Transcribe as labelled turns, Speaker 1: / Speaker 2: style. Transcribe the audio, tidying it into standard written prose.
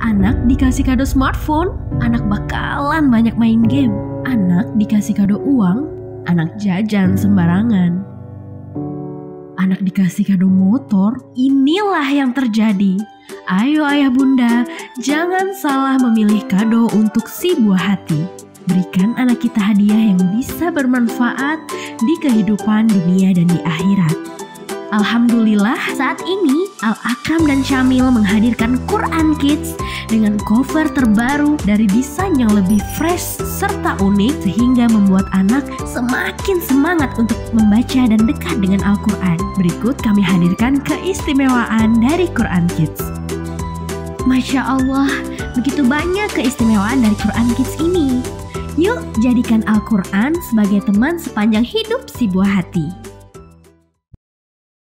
Speaker 1: Anak dikasih kado smartphone, anak bakalan banyak main game. Anak dikasih kado uang, anak jajan sembarangan. Anak dikasih kado motor, inilah yang terjadi. Ayo ayah bunda, jangan salah memilih kado untuk si buah hati. Berikan anak kita hadiah yang bisa bermanfaat di kehidupan dunia dan di akhirat. Alhamdulillah saat ini Al-Akram dan Syamil menghadirkan Quran Kids dengan cover terbaru dari desain yang lebih fresh serta unik sehingga membuat anak semakin semangat untuk membaca dan dekat dengan Al-Quran. Berikut kami hadirkan keistimewaan dari Quran Kids. Masya Allah, begitu banyak keistimewaan dari Quran Kids ini. Yuk jadikan Al-Quran sebagai teman sepanjang hidup si buah hati.